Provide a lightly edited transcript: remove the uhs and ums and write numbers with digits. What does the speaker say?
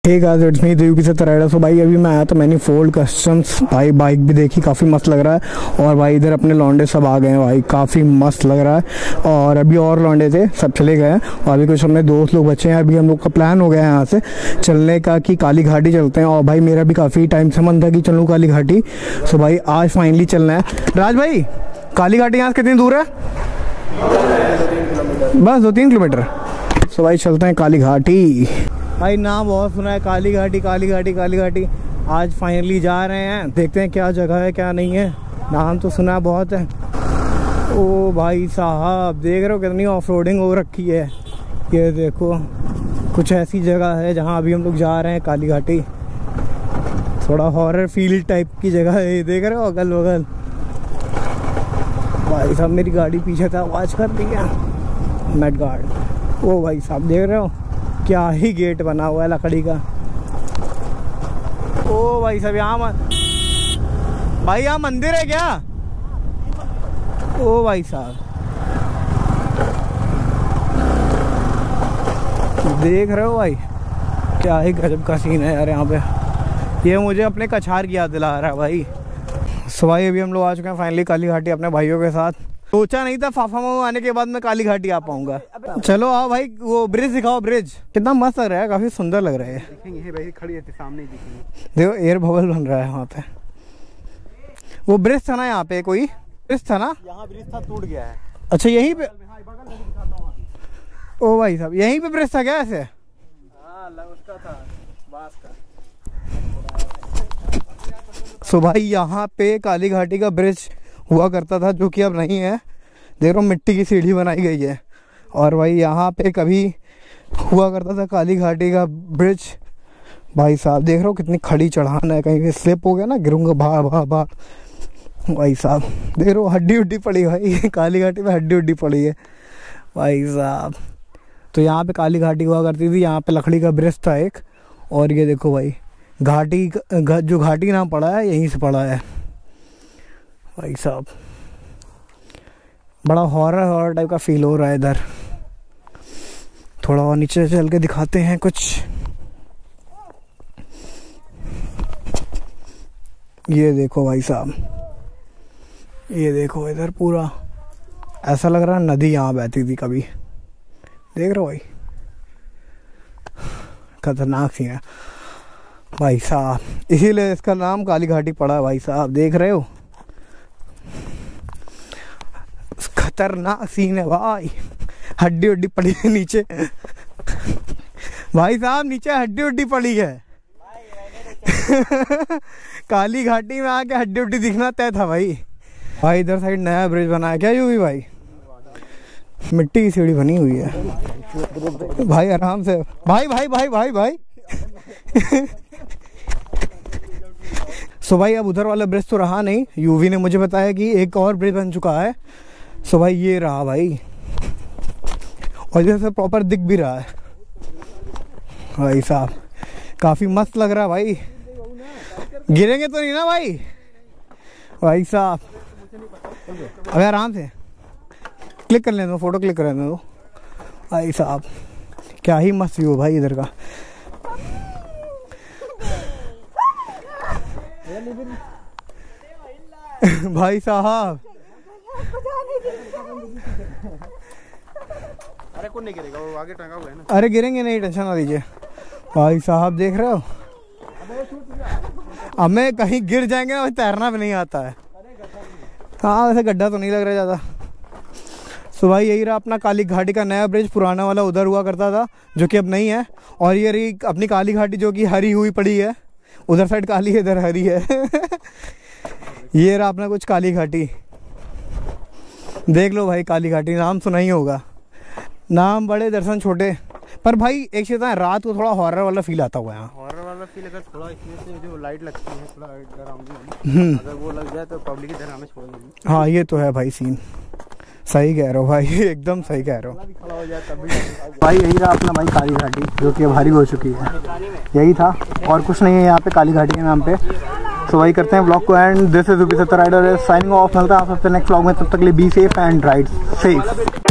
Hey guys it's me UP से rider. So भाई अभी मैं आया तो मैंने फोल्ड कस्टम्स भाई बाइक भी देखी, काफ़ी मस्त लग रहा है। और भाई इधर अपने लौंडे सब आ गए हैं भाई, काफ़ी मस्त लग रहा है। और अभी और लौंडे थे, सब चले गए हैं और अभी कुछ अपने दोस्त लोग बचे हैं। अभी हम लोग का प्लान हो गया है यहाँ से चलने का कि काली घाटी चलते हैं। और भाई मेरा भी काफ़ी टाइम से मन था कि चलूँ काली घाटी। सो भाई आज फाइनली चलना है। राज भाई काली घाटी यहाँ से कितनी दूर है? बस 2-3 किलोमीटर। सो भाई चलते हैं काली घाटी। भाई नाम बहुत सुना है, काली घाटी काली घाटी काली घाटी। आज फाइनली जा रहे हैं, देखते हैं क्या जगह है क्या नहीं है। नाम तो सुना बहुत है। ओ भाई साहब देख रहे हो कितनी ऑफ रोडिंग हो रखी है। ये देखो कुछ ऐसी जगह है जहाँ अभी हम लोग जा रहे हैं काली घाटी। थोड़ा हॉरर फील टाइप की जगह है, देख रहे हो अगल बगल। भाई साहब मेरी गाड़ी पीछे था, आवाज़ कर दी क्या मेट गार्ड। ओ भाई साहब देख रहे हो क्या ही गेट बना हुआ है लकड़ी का। ओ भाई साहब यहाँ भाई यहाँ मंदिर है क्या? ओ भाई साहब देख रहे हो भाई क्या ही गजब का सीन है यार यहाँ पे। ये मुझे अपने कछार की याद दिला रहा है भाई। सो भाई अभी हम लोग आ चुके हैं फाइनली काली घाटी अपने भाइयों के साथ। सोचा नहीं था फाफामऊ आने के बाद मैं काली घाटी आ पाऊंगा। चलो आओ भाई, वो ब्रिज दिखाओ। ब्रिज कितना मस्त लग रहा है, काफी सुंदर लग रहा है। भाई खड़ी है सामने दिखेंगे। देखो एयर बबल बन रहा है वहाँ पे। वो ब्रिज था ना यहाँ पे, कोई ब्रिज था ना यहाँ ब्रिज था, टूट गया है। अच्छा यहीं पे? ओ भाई साहब यहीं पे ब्रिज था क्या ऐसे? उसका था बांस का। सो भाई यहाँ पे काली घाटी का ब्रिज हुआ करता था, जो कि अब नहीं है। देख रहा हूँ मिट्टी की सीढ़ी बनाई गई है। और भाई यहाँ पे कभी हुआ करता था काली घाटी का ब्रिज। भाई साहब देख रहा हूँ कितनी खड़ी चढ़ान है, कहीं स्लिप हो गया ना गिरूंगा भा भा भा। भाई साहब देख रहा हूँ हड्डी उड्डी पड़ी भाई काली घाटी में हड्डी उड्डी पड़ी है भाई साहब। तो यहाँ पे काली घाटी हुआ करती थी, यहाँ पे लकड़ी का ब्रिज था एक। और ये देखो भाई घाटी जो घाटी नाम पड़ा है यहीं से पड़ा है भाई साहब। बड़ा हॉरर टाइप का फील हो रहा है इधर। थोड़ा और नीचे चल के दिखाते हैं कुछ। ये देखो भाई साहब, ये देखो इधर पूरा ऐसा लग रहा है नदी यहाँ बहती थी कभी। देख रहे हो भाई खतरनाक सी है भाई साहब, इसीलिए इसका नाम काली घाटी पड़ा है भाई साहब। देख रहे हो खतरनाक सीन है भाई। हड्डी उड्डी पड़ी है नीचे भाई साहब, नीचे हड्डी उड्डी पड़ी है काली घाटी में आके हड्डी उड्डी दिखना तय था भाई। भाई इधर साइड नया ब्रिज बना है क्या? यू भी भाई मिट्टी की सीढ़ी बनी हुई है भाई, आराम से भाई भाई भाई भाई भाई सो भाई अब उधर वाला ब्रिज तो रहा नहीं। यूवी ने मुझे बताया कि एक और ब्रिज बन चुका है। सो भाई ये रहा भाई, और जैसे प्रॉपर दिख भी रहा है भाई साहब। काफी मस्त लग रहा है भाई। गिरेंगे तो नहीं ना भाई? भाई साहब अबे आराम से क्लिक कर लेने दो, फोटो क्लिक कर लेने दो भाई साहब। क्या ही मस्त व्यू भाई इधर का। भाई साहब अरे कौन नहीं गिरेगा, वो आगे टंगा हुआ है ना। अरे गिरेंगे नहीं, टेंशन ना लीजिए भाई साहब। देख रहे हो हमें कहीं गिर जाएंगे ना, तैरना भी नहीं आता है। हाँ वैसे गड्ढा तो नहीं लग रहा ज़्यादा। सो भाई यही रहा अपना काली घाटी का नया ब्रिज। पुराना वाला उधर हुआ करता था जो कि अब नहीं है। और ये रही अपनी काली घाटी जो कि हरी हुई पड़ी है। उधर साइड काली है, इधर हरी है ये रहा अपना कुछ काली घाटी। देख लो भाई काली घाटी, नाम सुना ही होगा। नाम बड़े दर्शन छोटे। पर भाई एक चीज़ है, रात को थोड़ा हॉरर वाला फील आता हुआ है। हॉरर वाला फील अगर थोड़ा इसमें से जो लाइट लगती है थोड़ा डरावनी, अगर वो लग जाए तो पब्लिक की तरह हमें छोड़ देंगे। हाँ ये तो है भाई सीन, सही कह रहे हो भाई एकदम सही कह रहे हो भाई। यही रहा अपना भाई काली घाटी जो कि अब हरी हो चुकी है। यही था और कुछ नहीं है यहाँ पे काली घाटी के नाम पे। तो वही करते हैं ब्लॉग को एंड। दिस इज यूपी से राइडर साइनिंग ऑफ। मिलता है आप सबसे नेक्स्ट ब्लॉग में, तब तक के लिए be safe and ride safe.